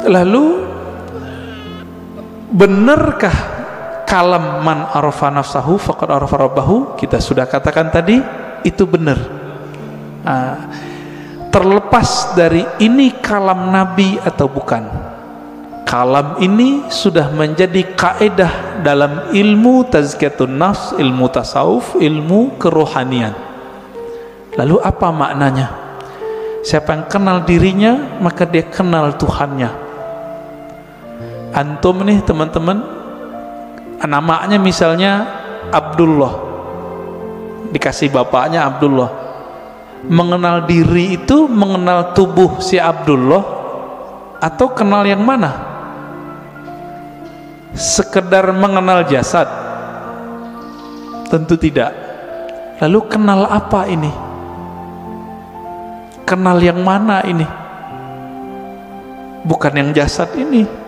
Lalu benarkah kalam man arafa nafsahu faqad arafa rabbahu? Kita sudah katakan tadi, itu benar. Terlepas dari ini kalam Nabi atau bukan, kalam ini sudah menjadi kaidah dalam ilmu tazkiyatun nafs, ilmu tasawuf, ilmu kerohanian. Lalu apa maknanya? Siapa yang kenal dirinya, maka dia kenal Tuhannya. Antum nih teman-teman, namanya misalnya Abdullah, dikasih bapaknya Abdullah. Mengenal diri itu mengenal tubuh si Abdullah atau kenal yang mana? Sekedar mengenal jasad? Tentu tidak. Lalu kenal apa ini? Kenal yang mana ini? Bukan yang jasad ini.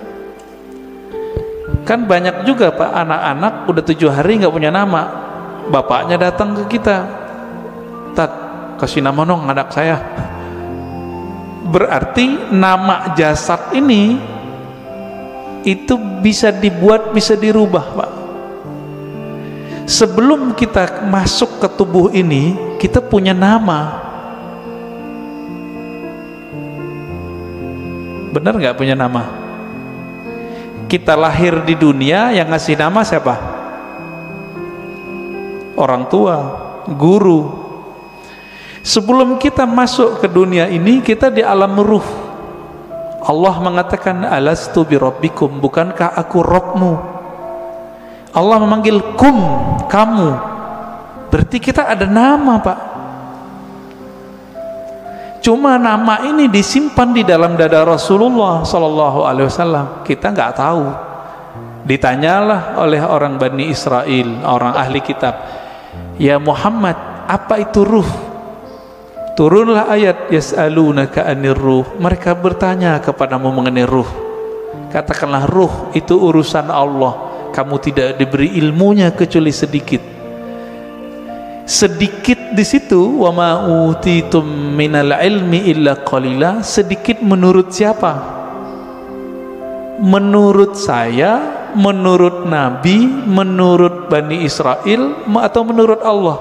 Kan banyak juga Pak, anak-anak udah 7 hari nggak punya nama, bapaknya datang ke kita, Tat, kasih nama dong anak saya. Berarti nama jasad ini itu bisa dibuat, bisa dirubah Pak. Sebelum kita masuk ke tubuh ini, kita punya nama. Benar nggak punya nama? Kita lahir di dunia, yang ngasih nama siapa? Orang tua, guru. Sebelum kita masuk ke dunia ini, kita di alam ruh. Allah mengatakan, alastu birabbikum, bukankah aku Rabbmu? Allah memanggil kum, kamu. Berarti kita ada nama Pak. Cuma nama ini disimpan di dalam dada Rasulullah Sallallahu Alaihi Wasallam. Kita nggak tahu. Ditanyalah oleh orang Bani Israel, orang ahli kitab, ya Muhammad, apa itu ruh? Turunlah ayat yas'alunaka anir ruh. Mereka bertanya kepadamu mengenai ruh. Katakanlah ruh itu urusan Allah. Kamu tidak diberi ilmunya kecuali sedikit. Sedikit di situ, wa ma utitum minal ilmi illa qalila. Sedikit menurut siapa? Menurut saya, menurut Nabi, menurut Bani Israel, atau menurut Allah?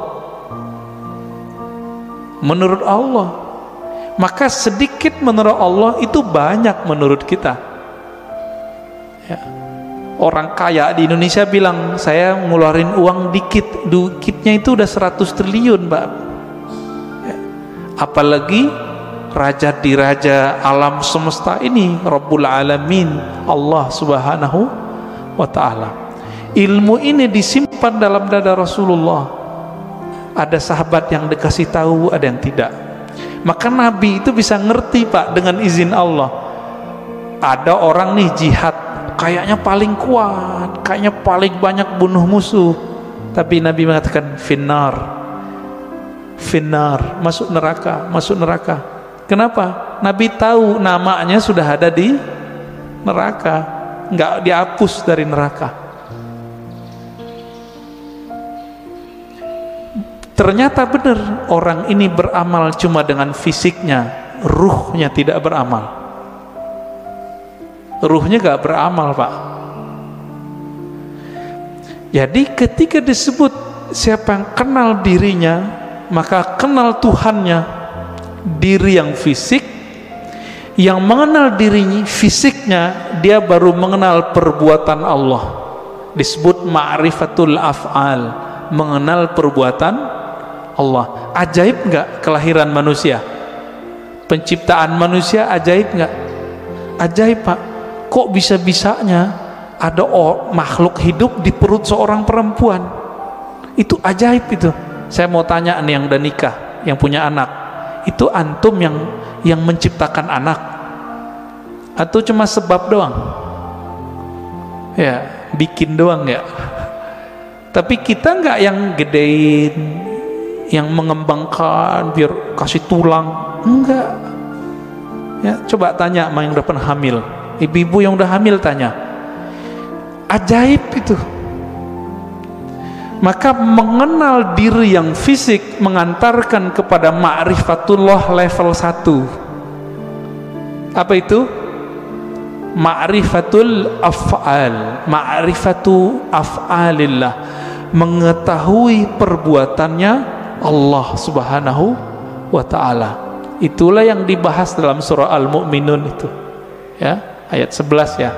Menurut Allah. Maka sedikit menurut Allah itu banyak menurut kita ya. Orang kaya di Indonesia bilang, saya ngeluarin uang dikit, dikitnya itu udah 100 triliun Pak ya. Apalagi raja di raja alam semesta ini, Rabbul Alamin, Allah Subhanahu wa ta'ala. Ilmu ini disimpan dalam dada Rasulullah. Ada sahabat yang dikasih tahu, ada yang tidak. Maka Nabi itu bisa ngerti Pak, dengan izin Allah. Ada orang nih jihad, kayaknya paling kuat, kayaknya paling banyak bunuh musuh, tapi Nabi mengatakan finnar, finnar, masuk neraka, masuk neraka. Kenapa? Nabi tahu namanya sudah ada di neraka, nggak dihapus dari neraka. Ternyata benar, orang ini beramal cuma dengan fisiknya, ruhnya tidak beramal. Ruhnya gak beramal Pak. Jadi ketika disebut siapa yang kenal dirinya, maka kenal Tuhannya. Diri yang fisik, yang mengenal dirinya fisiknya, dia baru mengenal perbuatan Allah. Disebut ma'rifatul af'al, mengenal perbuatan Allah. Ajaib nggak kelahiran manusia? Penciptaan manusia ajaib nggak? Ajaib Pak. Kok bisa-bisanya ada makhluk hidup di perut seorang perempuan? Itu ajaib itu. Saya mau tanya nih yang udah nikah, yang punya anak, itu antum yang menciptakan anak? Atau cuma sebab doang? Ya, bikin doang ya. Tapi kita nggak yang gedein, yang mengembangkan biar kasih tulang, enggak ya. Coba tanya sama yang udah pernah hamil, ibu-ibu yang udah hamil, tanya. Ajaib itu. Maka mengenal diri yang fisik mengantarkan kepada ma'rifatullah level 1. Apa itu? ma'rifatul af'al, ma'rifatu af'alillah, mengetahui perbuatannya Allah Subhanahu wa ta'ala. Itulah yang dibahas dalam surah Al-Mu'minun itu, ya, ayat 11 ya.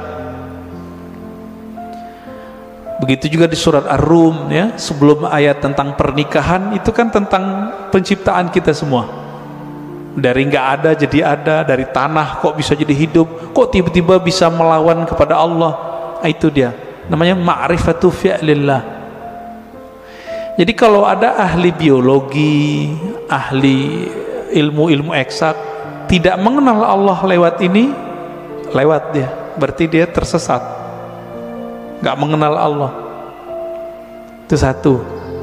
Begitu juga di surat Ar-Rum, ya, sebelum ayat tentang pernikahan itu kan tentang penciptaan kita semua. Dari nggak ada jadi ada, dari tanah kok bisa jadi hidup, kok tiba-tiba bisa melawan kepada Allah. Itu dia, namanya ma'rifatu fi'lillah. Jadi kalau ada ahli biologi, ahli ilmu-ilmu eksak tidak mengenal Allah lewat ini, lewat dia, berarti dia tersesat, nggak mengenal Allah. Itu satu.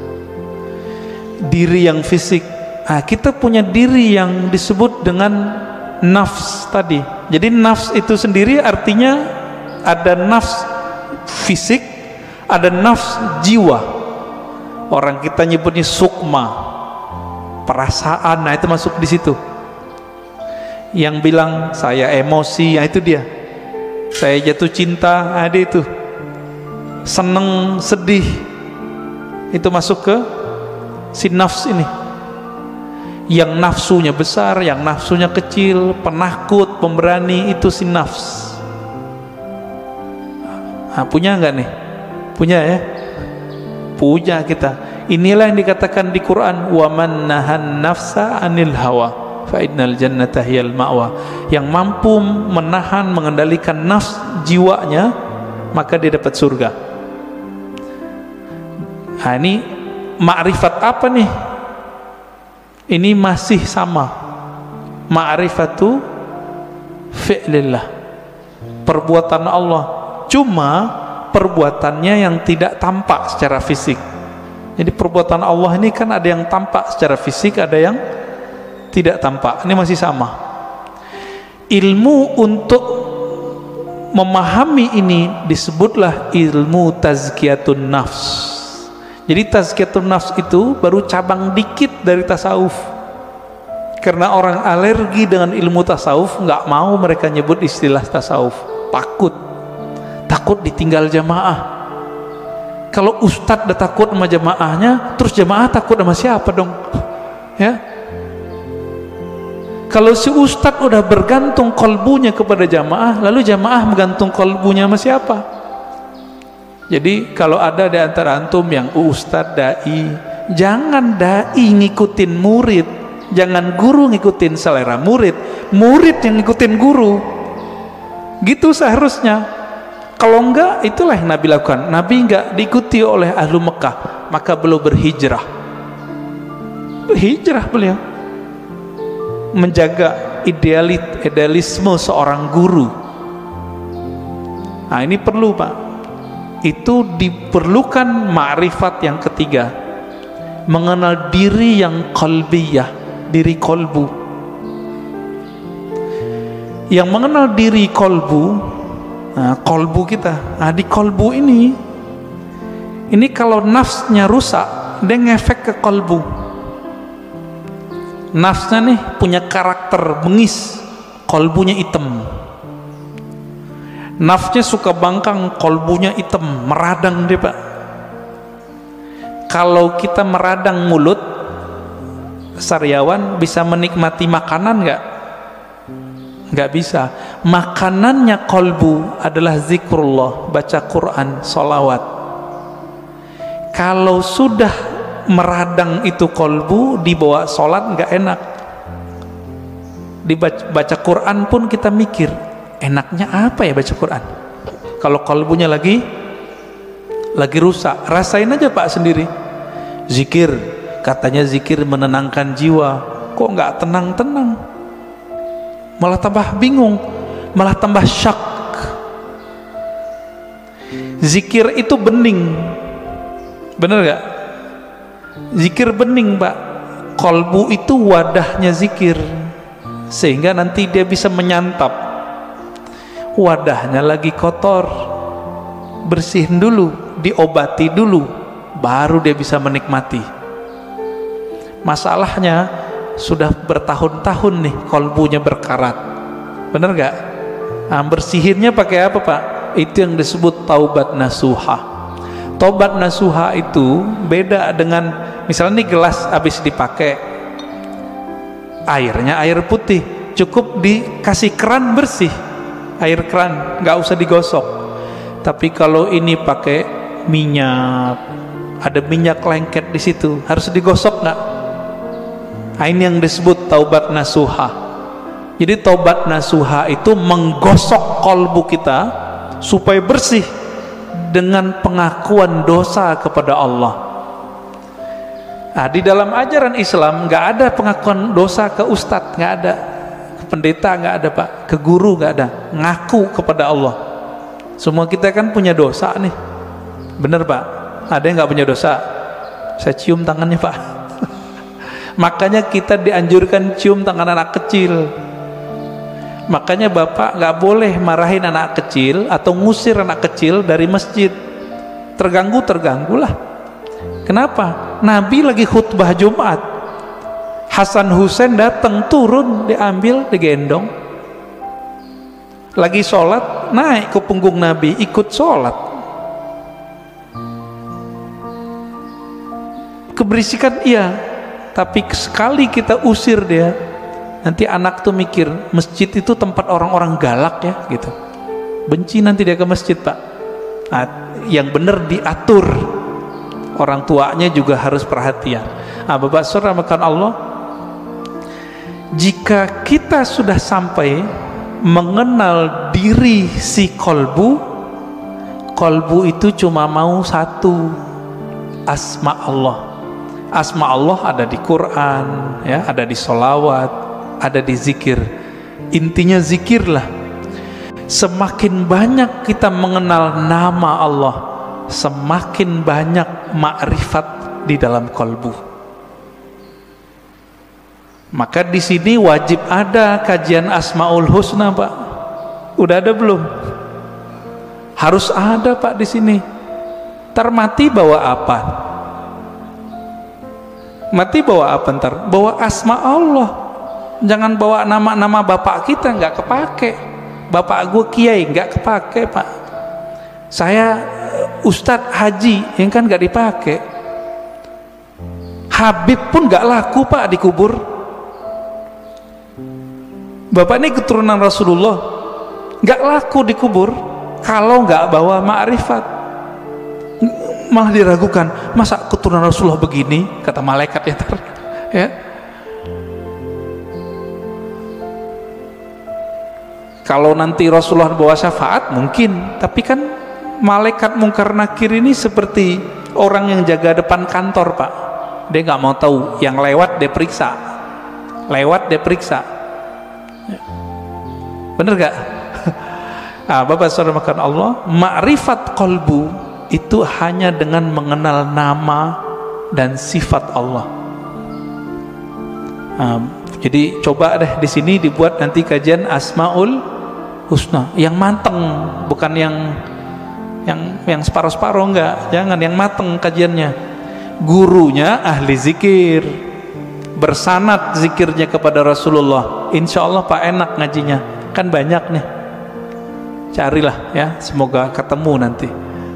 Diri yang fisik. Nah, kita punya diri yang disebut dengan nafs tadi. Jadi nafs itu sendiri artinya ada nafs fisik, ada nafs jiwa. Orang kita nyebutnya sukma, perasaan. Nah, itu masuk di situ. Yang bilang saya emosi, nah itu dia. Saya jatuh cinta, ada itu. Seneng, sedih, itu masuk ke si nafs ini. Yang nafsunya besar, yang nafsunya kecil, penakut, pemberani, itu si nafs. Nah, punya nggak nih? Punya ya? Punya kita. Inilah yang dikatakan di Quran, wa man nahan nafsa anil hawa fa innal jannata hiyal ma'wa. Yang mampu menahan, mengendalikan nafs jiwanya, maka dia dapat surga. Nah, ini ma'rifat apa nih? Ini masih sama, ma'rifatu fi'lillah, perbuatan Allah, cuma perbuatannya yang tidak tampak secara fisik. Jadi perbuatan Allah ini kan ada yang tampak secara fisik, ada yang tidak tampak. Ini masih sama. Ilmu untuk memahami ini disebutlah ilmu tazkiyatun nafs. Jadi tazkiyatun nafs itu baru cabang dikit dari tasawuf. Karena orang alergi dengan ilmu tasawuf, nggak mau mereka nyebut istilah tasawuf. Takut ditinggal jamaah. Kalau ustadz udah takut sama jamaahnya, terus jamaah takut sama siapa dong? Ya. Kalau si ustadz udah bergantung kolbunya kepada jamaah, lalu jamaah menggantung kolbunya sama siapa? Jadi kalau ada di antara antum yang ustadz, dai, jangan dai ngikutin murid, jangan guru ngikutin selera murid, murid yang ngikutin guru. Gitu seharusnya. Kalau enggak, itulah yang Nabi lakukan. Nabi enggak diikuti oleh ahlu Mekah, maka beliau berhijrah. Berhijrah beliau, menjaga idealisme seorang guru. Nah, ini perlu, Pak. Itu diperlukan ma'rifat yang ketiga, mengenal diri yang qalbiyah, diri kolbu. Yang mengenal diri kolbu, nah, kolbu kita, nah, di kolbu ini kalau nafsnya rusak, dia ngefek ke kolbu. Nafsnya nih punya karakter bengis, kolbunya hitam. Nafsnya suka bangkang, kolbunya hitam, meradang dia, Pak. Kalau kita meradang mulut, sariawan bisa menikmati makanan nggak? Nggak bisa. Makanannya kolbu adalah zikrullah, baca Quran, sholawat. Kalau sudah meradang itu kolbu, dibawa sholat nggak enak. Dibaca Quran pun kita mikir, enaknya apa ya baca Quran? Kalau kolbunya lagi rusak, rasain aja Pak sendiri. Zikir, katanya zikir menenangkan jiwa, kok nggak tenang-tenang, malah tambah bingung, malah tambah syak. Zikir itu bening, bener gak? Zikir bening, Pak. Kolbu itu wadahnya zikir, sehingga nanti dia bisa menyantap. Wadahnya lagi kotor, bersihin dulu, diobati dulu, baru dia bisa menikmati. Masalahnya sudah bertahun-tahun nih kolbunya berkarat, bener gak? Nah, bersihinnya pakai apa Pak? Itu yang disebut taubat nasuha. Taubat nasuha itu beda dengan misalnya nih gelas habis dipakai, airnya air putih, cukup dikasih keran bersih, air keran, nggak usah digosok. Tapi kalau ini pakai minyak, ada minyak lengket di situ, harus digosok nggak? Nah, ini yang disebut taubat nasuha. Jadi taubat nasuha itu menggosok kolbu kita supaya bersih dengan pengakuan dosa kepada Allah. Nah, di dalam ajaran Islam nggak ada pengakuan dosa ke ustadz, nggak ada, ke pendeta nggak ada Pak, ke guru nggak ada, ngaku kepada Allah. Semua kita kan punya dosa nih, bener Pak? Ada yang nggak punya dosa? Saya cium tangannya Pak. Makanya kita dianjurkan cium tangan anak kecil. Makanya bapak nggak boleh marahin anak kecil atau ngusir anak kecil dari masjid. Terganggulah. Kenapa? Nabi lagi khutbah Jumat, Hasan Husain datang, turun, diambil, digendong. Lagi sholat, naik ke punggung Nabi, ikut sholat. Keberisikan iya, tapi sekali kita usir dia, nanti anak tuh mikir masjid itu tempat orang-orang galak ya gitu, benci nanti dia ke masjid Pak. Nah, yang benar diatur, orang tuanya juga harus perhatian. Nah, Bapak Saudara makan Allah, jika kita sudah sampai mengenal diri si kolbu itu cuma mau satu, asma Allah. Asma Allah ada di Quran ya, ada di sholawat, ada di zikir. Intinya zikirlah. Semakin banyak kita mengenal nama Allah, semakin banyak makrifat di dalam kolbu. Maka di sini wajib ada kajian Asmaul Husna Pak. Udah ada belum? Harus ada Pak di sini. Termati bawa apa? Mati bawa apa ntar? Bawa asma Allah. Jangan bawa nama-nama bapak kita, nggak kepake. Bapak gue kiai, nggak kepake Pak. Saya Ustadz Haji, yang kan nggak dipakai. Habib pun nggak laku Pak dikubur. Bapak ini keturunan Rasulullah, nggak laku dikubur kalau nggak bawa ma'rifat. Malah diragukan, masa keturunan Rasulullah begini, kata malaikat ya. Kalau nanti Rasulullah bawa syafaat mungkin, tapi kan malaikat Munkar Nakir ini seperti orang yang jaga depan kantor Pak. Dia nggak mau tahu, yang lewat dia periksa, bener gak? Nah, Bapak Saudara makan Allah, ma'rifat kolbu itu hanya dengan mengenal nama dan sifat Allah. Jadi coba deh di sini dibuat nanti kajian Asmaul Husna yang mateng, bukan yang separuh-separuh, enggak. Jangan, yang mateng kajiannya. Gurunya ahli zikir, bersanad zikirnya kepada Rasulullah. Insya Allah Pak enak ngajinya, kan banyak nih. Carilah ya, semoga ketemu nanti.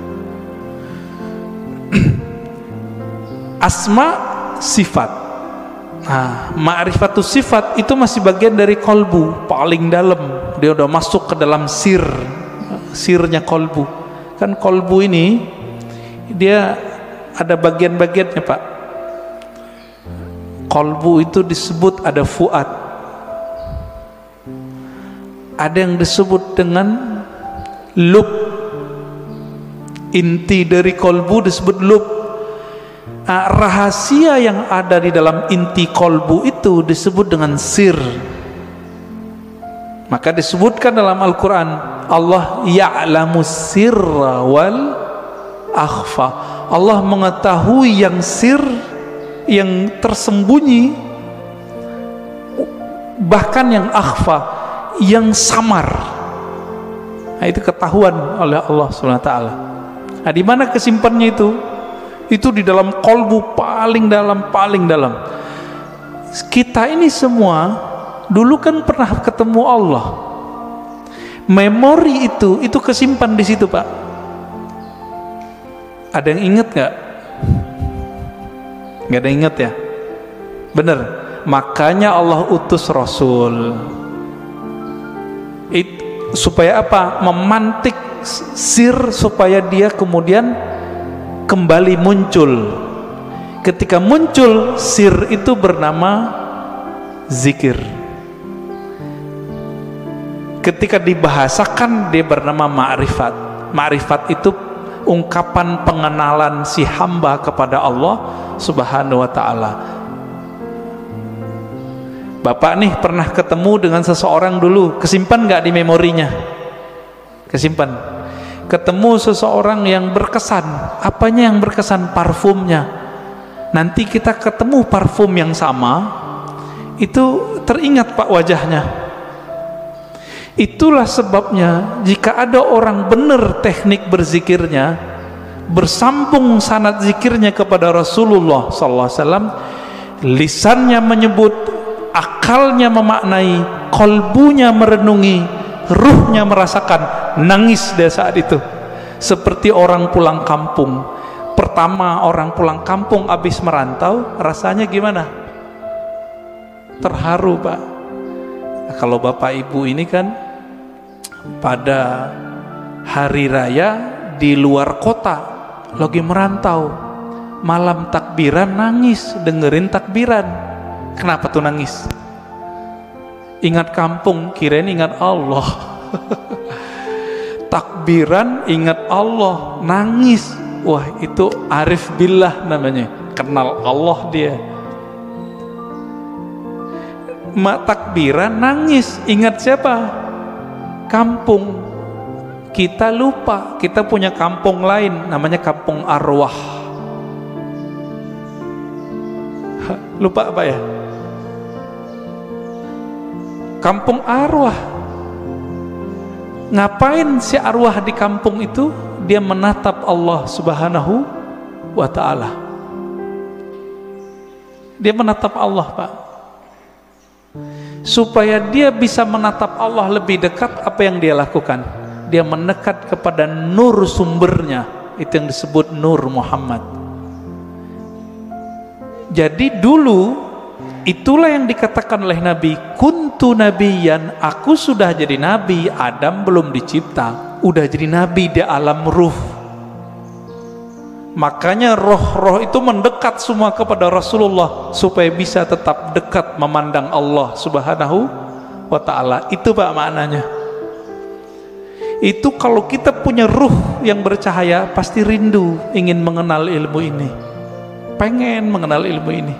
Asma sifat. Nah, ma'rifatus sifat itu masih bagian dari kolbu, paling dalam. Dia udah masuk ke dalam sirnya kolbu. Kan kolbu ini dia ada bagian-bagiannya Pak. Kolbu itu disebut ada fuad, ada yang disebut dengan lub. Inti dari kolbu disebut lub. Rahasia yang ada di dalam inti kolbu itu disebut dengan sir. Maka disebutkan dalam Al-Quran, Allah ya'lamu sirra wal akhfa. Allah mengetahui yang sir, yang tersembunyi, bahkan yang akhfa, yang samar. Nah, itu ketahuan oleh Allah SWT. Nah, di mana kesimpannya itu? Itu di dalam kolbu paling dalam. Kita ini semua dulu kan pernah ketemu Allah. Memori itu kesimpan di situ, Pak. Ada yang ingat nggak? Nggak ada yang ingat ya? Bener. Makanya Allah utus Rasul. Supaya apa? Memantik sir supaya dia kemudian kembali muncul. Ketika muncul sir itu bernama zikir. Ketika dibahasakan dia bernama ma'rifat. Ma'rifat itu ungkapan pengenalan si hamba kepada Allah Subhanahu wa ta'ala. Bapak nih pernah ketemu dengan seseorang dulu, kesimpan nggak di memorinya? Kesimpan. Ketemu seseorang yang berkesan. Apanya yang berkesan? Parfumnya. Nanti kita ketemu parfum yang sama, itu teringat Pak wajahnya. Itulah sebabnya jika ada orang benar teknik berzikirnya, bersambung sanad zikirnya kepada Rasulullah SAW, lisannya menyebut, akalnya memaknai, kolbunya merenungi, ruhnya merasakan, nangis dia saat itu seperti orang pulang kampung. Pertama orang pulang kampung habis merantau, rasanya gimana? Terharu, Pak. Nah, kalau Bapak Ibu ini kan pada hari raya di luar kota lagi merantau, malam takbiran nangis dengerin takbiran. Kenapa tuh nangis? Ingat kampung, kirain ingat Allah. Takbiran ingat Allah, nangis. Wah, itu arif billah namanya, kenal Allah dia. Mak takbiran nangis, ingat siapa? Kampung. Kita lupa, kita punya kampung lain namanya kampung arwah. Lupa apa ya? Kampung arwah. Ngapain si arwah di kampung itu? Dia menatap Allah Subhanahu wa ta'ala. Dia menatap Allah, Pak. Supaya dia bisa menatap Allah lebih dekat, apa yang dia lakukan? Dia mendekat kepada nur sumbernya. Itu yang disebut Nur Muhammad. Jadi dulu itulah yang dikatakan oleh Nabi, kuntu nabiyan, aku sudah jadi nabi, Adam belum dicipta, udah jadi nabi di alam ruh. Makanya roh-roh itu mendekat semua kepada Rasulullah supaya bisa tetap dekat memandang Allah Subhanahu wa ta'ala. Itu Pak maknanya. Itu kalau kita punya ruh yang bercahaya, pasti rindu ingin mengenal ilmu ini, pengen mengenal ilmu ini.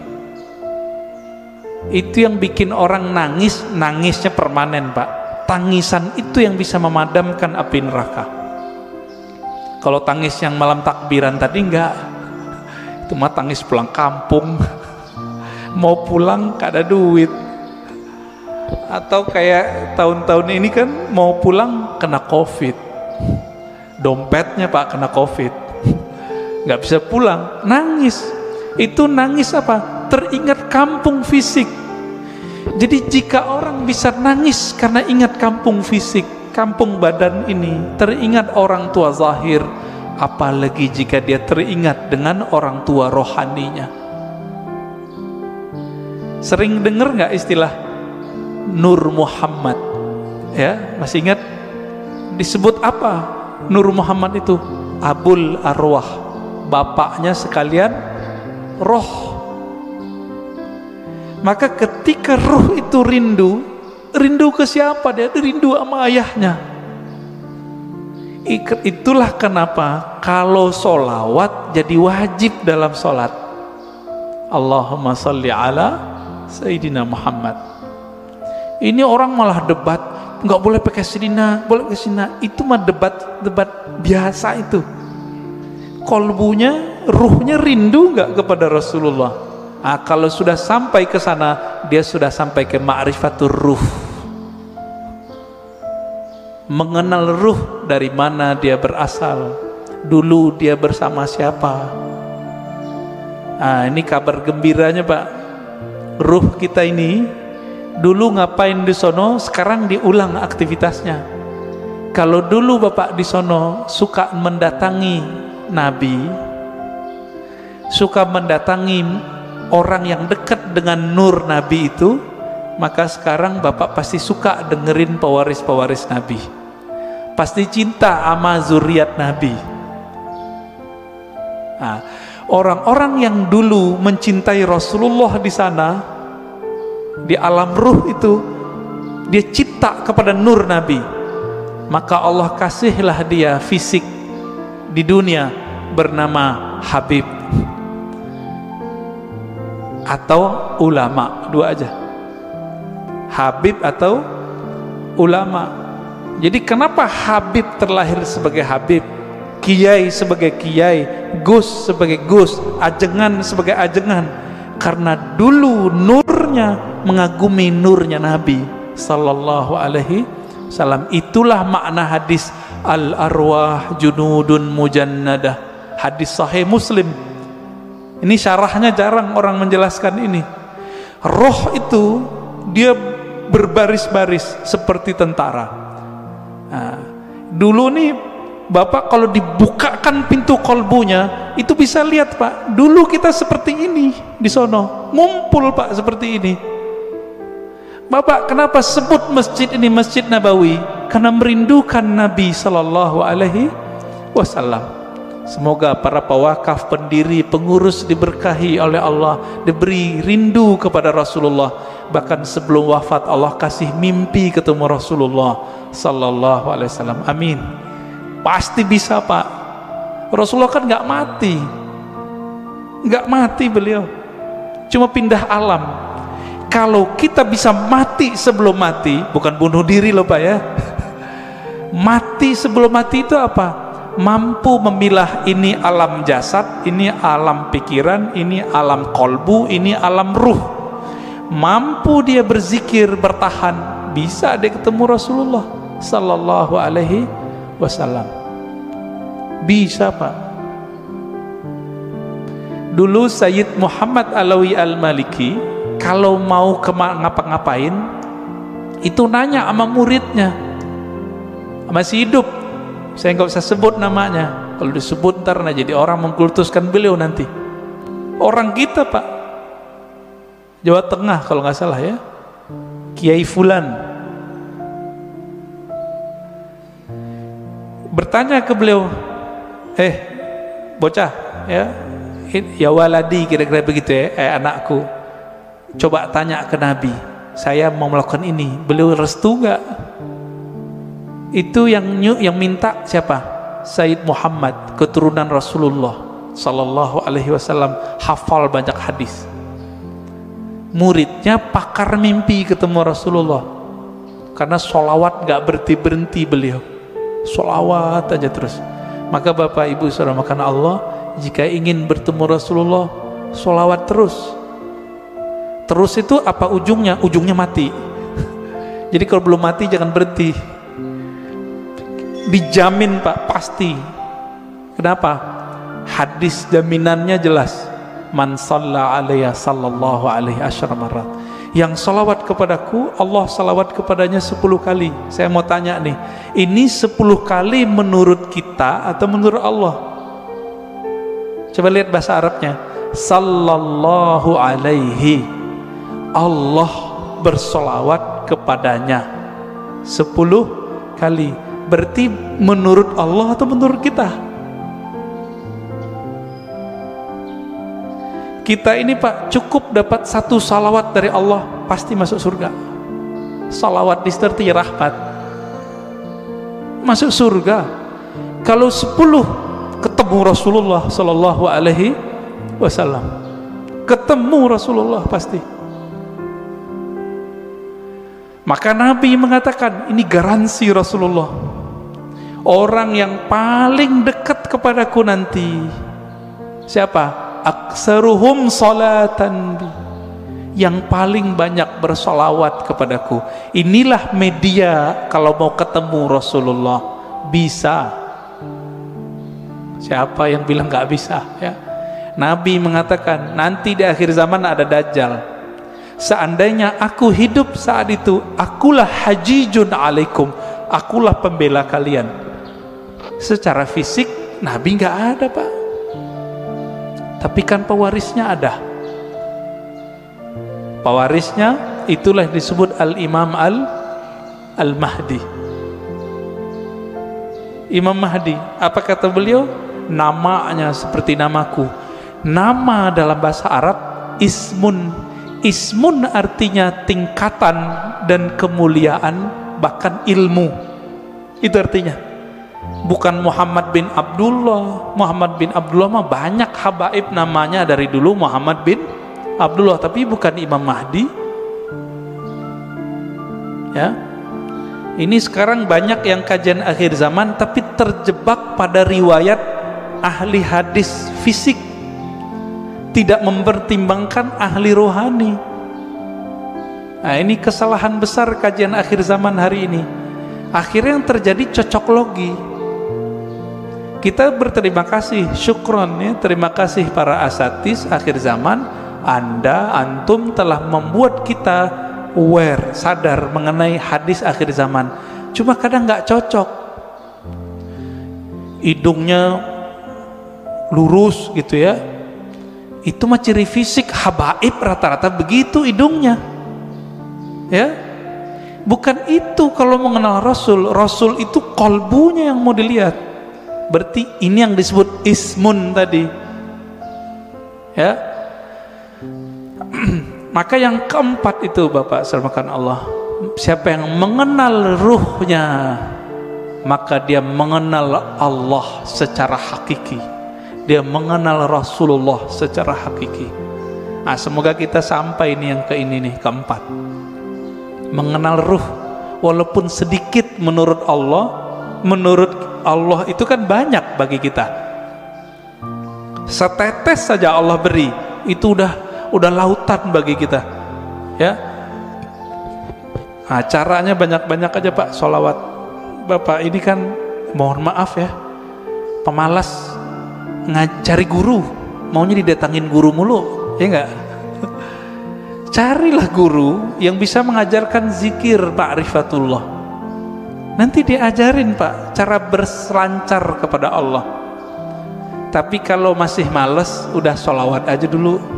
Itu yang bikin orang nangis, nangisnya permanen, Pak. Tangisan itu yang bisa memadamkan api neraka. Kalau tangis yang malam takbiran tadi enggak, itu mah tangis pulang kampung. Mau pulang gak ada duit. Atau kayak tahun-tahun ini kan mau pulang kena COVID, dompetnya Pak kena COVID, nggak bisa pulang, nangis. Itu nangis apa? Teringat kampung fisik. Jadi jika orang bisa nangis karena ingat kampung fisik, kampung badan ini, teringat orang tua zahir, apalagi jika dia teringat dengan orang tua rohaninya. Sering dengar nggak istilah Nur Muhammad? Ya, masih ingat? Disebut apa Nur Muhammad itu? Abul Arwah, bapaknya sekalian roh. Maka ketika roh itu rindu, rindu ke siapa? Dia rindu sama ayahnya. Itulah kenapa kalau solawat jadi wajib dalam solat. Allahumma salli ala Sayyidina Muhammad. Ini orang malah debat, nggak boleh pakai Sayyidina, boleh pakai Sayyidina. Itu mah debat biasa itu. Kolbunya, ruhnya rindu nggak kepada Rasulullah? Nah, kalau sudah sampai ke sana, dia sudah sampai ke ma'rifatur ruh. Mengenal ruh, dari mana dia berasal, dulu dia bersama siapa. Nah, ini kabar gembiranya Pak. Ruh kita ini dulu ngapain di sono, sekarang diulang aktivitasnya. Kalau dulu Bapak di sono suka mendatangi Nabi, suka mendatangi orang yang dekat dengan nur Nabi itu, maka sekarang Bapak pasti suka dengerin pewaris-pewaris Nabi, pasti cinta sama zuriat Nabi. Nah, orang-orang yang dulu mencintai Rasulullah di sana, di alam ruh itu, dia cinta kepada nur Nabi, maka Allah kasihlah dia fisik di dunia bernama Habib atau ulama, dua aja, Habib atau ulama. Jadi kenapa Habib terlahir sebagai Habib, Kiai sebagai Kiai, Gus sebagai Gus, Ajengan sebagai Ajengan? Karena dulu nurnya mengagumi nurnya Nabi sallallahu alaihi wasallam. Itulah makna hadis al-arwah junudun mujannadah, hadis sahih Muslim. Ini syarahnya jarang orang menjelaskan ini. Roh itu dia berbaris-baris seperti tentara. Nah, dulu nih Bapak kalau dibukakan pintu kolbunya itu bisa lihat Pak, dulu kita seperti ini di sono, ngumpul Pak seperti ini. Bapak kenapa sebut masjid ini Masjid Nabawi? Karena merindukan Nabi sallallahu alaihi wasallam. Semoga para pewakaf, pendiri, pengurus diberkahi oleh Allah, diberi rindu kepada Rasulullah. Bahkan sebelum wafat Allah kasih mimpi ketemu Rasulullah sallallahu alaihi wasallam. Amin. Pasti bisa Pak. Rasulullah kan nggak mati, nggak mati beliau, cuma pindah alam. Kalau kita bisa mati sebelum mati, bukan bunuh diri loh Pak ya. Mati sebelum mati itu apa? Mampu memilah ini alam jasad, ini alam pikiran, ini alam kolbu, ini alam ruh. Mampu dia berzikir, bertahan, bisa dia ketemu Rasulullah sallallahu alaihi wasallam. Bisa Pak. Dulu Sayyid Muhammad Alawi Al-Maliki kalau mau ngapa-ngapain itu nanya sama muridnya, masih hidup, saya nggak usah sebut namanya, kalau disebut ntar jadi orang mengkultuskan beliau nanti. Orang kita Pak, Jawa Tengah kalau nggak salah ya, Kiai Fulan, bertanya ke beliau, bocah ya waladi, kira-kira begitu ya, anakku, coba tanya ke Nabi, saya mau melakukan ini, beliau restu gak? Itu yang minta siapa? Sayyid Muhammad, keturunan Rasulullah sallallahu alaihi wasallam, hafal banyak hadis. Muridnya pakar mimpi ketemu Rasulullah, karena sholawat gak berhenti-berhenti beliau, sholawat aja terus. Maka Bapak Ibu saudara makan Allah, jika ingin bertemu Rasulullah, sholawat terus. Terus itu apa ujungnya? Ujungnya mati. Jadi kalau belum mati jangan berhenti. Dijamin Pak, pasti. Kenapa? Hadis jaminannya jelas. Man shalla alaiya sallallahu alaihi asyara marat. Yang salawat kepadaku, Allah salawat kepadanya 10 kali. Saya mau tanya nih, ini 10 kali menurut kita atau menurut Allah? Coba lihat bahasa Arabnya. Sallallahu alaihi, Allah bersolawat kepadanya 10 kali. Berarti menurut Allah atau menurut kita? Kita ini Pak cukup dapat 1 salawat dari Allah pasti masuk surga. Salawat disertai rahmat, masuk surga. Kalau 10 ketemu Rasulullah sallallahu alaihi wasallam, ketemu Rasulullah pasti. Maka Nabi mengatakan, ini garansi Rasulullah, orang yang paling dekat kepadaku nanti siapa? Aksaruhum salatan bi, yang paling banyak bersolawat kepadaku. Inilah media kalau mau ketemu Rasulullah. Bisa. Siapa yang bilang gak bisa ya? Nabi mengatakan nanti di akhir zaman ada Dajjal. Seandainya aku hidup saat itu, akulah hajijun alaikum, akulah pembela kalian. Secara fisik Nabi nggak ada Pak, tapi kan pewarisnya ada. Pewarisnya itulah disebut Al-Imam Al-Mahdi. Imam Mahdi, apa kata beliau? Namanya seperti namaku. Nama dalam bahasa Arab ismun. Ismun artinya tingkatan dan kemuliaan, bahkan ilmu. Itu artinya. Bukan Muhammad bin Abdullah. Muhammad bin Abdullah mah banyak habaib namanya dari dulu Muhammad bin Abdullah, tapi bukan Imam Mahdi. Ya. Ini sekarang banyak yang kajian akhir zaman tapi terjebak pada riwayat ahli hadis fisik, tidak mempertimbangkan ahli rohani. Nah, ini kesalahan besar kajian akhir zaman hari ini. Akhirnya yang terjadi cocok logi. Kita berterima kasih, syukron ya, terima kasih para asatis akhir zaman, antum telah membuat kita aware, sadar mengenai hadis akhir zaman. Cuma kadang nggak cocok. Hidungnya lurus gitu ya. Itu mah ciri fisik habaib, rata-rata begitu hidungnya. Ya. Bukan itu kalau mengenal Rasul. Rasul itu kolbunya yang mau dilihat. Berarti ini yang disebut ismun tadi. Ya. Maka yang keempat itu Bapak selamatkan Allah, siapa yang mengenal ruhnya, maka dia mengenal Allah secara hakiki, dia mengenal Rasulullah secara hakiki. Nah, semoga kita sampai ini yang ini nih, keempat, mengenal ruh. Walaupun sedikit menurut Allah itu kan banyak bagi kita. Setetes saja Allah beri, itu udah lautan bagi kita, ya. Nah, caranya banyak-banyak aja Pak, sholawat. Bapak ini kan mohon maaf ya, pemalas ngajari guru, maunya didatangin guru mulu, ya enggak? Carilah guru yang bisa mengajarkan zikir ma'rifatullah. Nanti diajarin Pak cara berselancar kepada Allah. Tapi kalau masih males, udah sholawat aja dulu.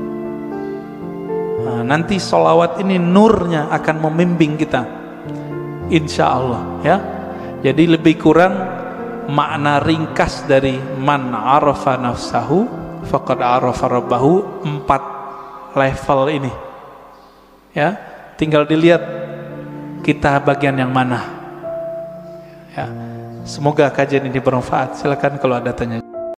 Nanti sholawat ini nurnya akan membimbing kita, insya Allah ya. Jadi lebih kurang makna ringkas dari man arafa nafsahu faqad arafa rabbahu, 4 level ini ya. Tinggal dilihat kita bagian yang mana ya. Semoga kajian ini bermanfaat. Silakan kalau ada tanya